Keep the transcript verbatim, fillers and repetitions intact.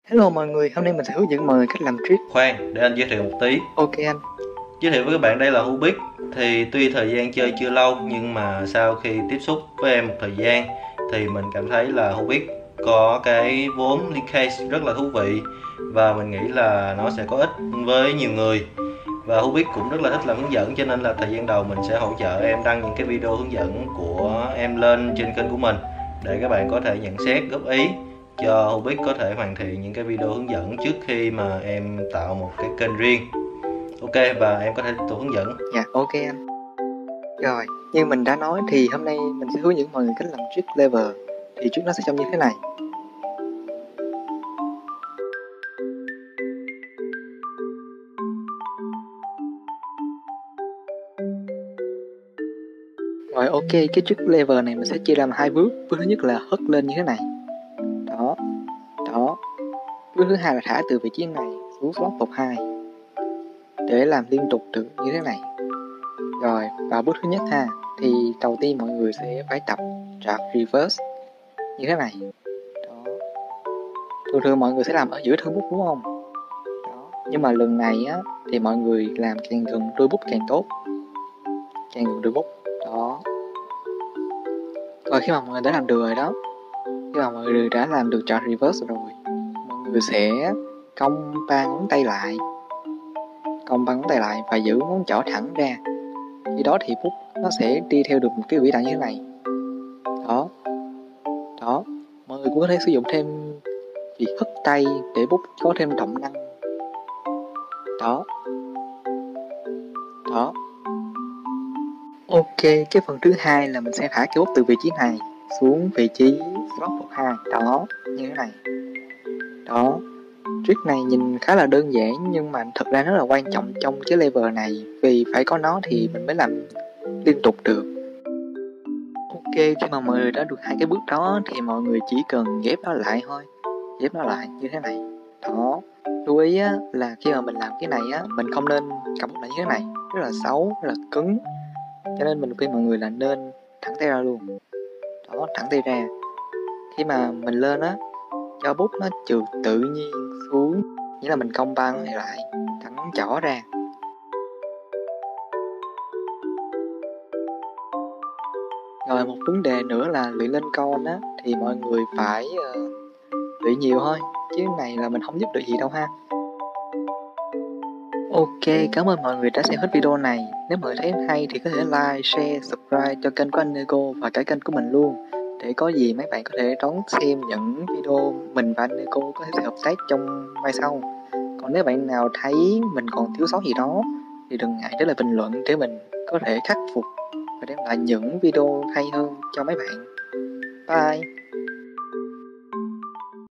Hello mọi người, hôm nay mình sẽ hướng dẫn mọi người cách làm trick. Khoan, để anh giới thiệu một tí. Ok anh. Giới thiệu với các bạn, đây là Hubik. Thì tuy thời gian chơi chưa lâu, nhưng mà sau khi tiếp xúc với em một thời gian thì mình cảm thấy là Hubik có cái vốn linkage rất là thú vị, và mình nghĩ là nó sẽ có ích với nhiều người. Và Hubik cũng rất là thích làm hướng dẫn, cho nên là thời gian đầu mình sẽ hỗ trợ em đăng những cái video hướng dẫn của em lên trên kênh của mình, để các bạn có thể nhận xét, góp ý cho Hubik có thể hoàn thiện những cái video hướng dẫn trước khi mà em tạo một cái kênh riêng. Ok, và em có thể tiếp tục hướng dẫn. Dạ, ok anh. Rồi, như mình đã nói thì hôm nay mình sẽ hướng dẫn mọi người cách làm trick level. Thì trick nó sẽ trông như thế này. Rồi ok, cái trick level này mình sẽ chia làm hai bước. Bước thứ nhất là hất lên như thế này. Đó, đó. Bước thứ hai là thả từ vị trí này xuống slot một hai để làm liên tục được như thế này. Rồi, vào bước thứ nhất ha, thì đầu tiên mọi người sẽ phải tập drop reverse như thế này. Đó. Thường thường mọi người sẽ làm ở giữa thân bút đúng không? Đó. Nhưng mà lần này á, thì mọi người làm càng gần đuôi bút càng tốt. Càng gần đuôi bút. Đó. Rồi khi mà mọi người đã làm được rồi đó, khi mà mọi người đã làm được drop reverse rồi, mọi người sẽ cong ba ngón tay lại. Cong ba ngón tay lại và giữ ngón trỏ thẳng ra. Khi đó thì bút nó sẽ đi theo được một cái quỹ đạo như thế này. Đó. Đó. Mọi người cũng có thể sử dụng thêm việc hất tay để bút có thêm động năng. Đó. Đó. Ok, cái phần thứ hai là mình sẽ thả cái bút từ vị trí này xuống vị trí slot một hai. Đó, như thế này. Đó. Trick này nhìn khá là đơn giản nhưng mà thật ra rất là quan trọng trong cái level này, vì phải có nó thì mình mới làm liên tục được. Ok, khi mà mọi người đã được hai cái bước đó thì mọi người chỉ cần ghép nó lại thôi. Ghép nó lại như thế này. Đó. Lưu ý á, là khi mà mình làm cái này á, mình không nên cầm bút lại như thế này, rất là xấu, rất là cứng. Cho nên mình khuyên mọi người là nên thẳng tay ra luôn. Đó, thẳng tay ra. Khi mà mình lên á, cho bút nó trượt tự nhiên xuống, nghĩa là mình cong ba ngón tay lại, thẳng trỏ ra. Rồi một vấn đề nữa là luyện lên con á, thì mọi người phải uh, luyện nhiều thôi, chứ này là mình không giúp được gì đâu ha. Ok, cảm ơn mọi người đã xem hết video này. Nếu mọi người thấy hay thì có thể like, share, subscribe cho kênh của anh Nego và cả kênh của mình luôn, để có gì mấy bạn có thể đón xem những video mình và anh Nego có thể hợp tác trong mai sau. Còn nếu bạn nào thấy mình còn thiếu sót gì đó thì đừng ngại để lại bình luận để mình có thể khắc phục và đem lại những video hay hơn cho mấy bạn. Bye!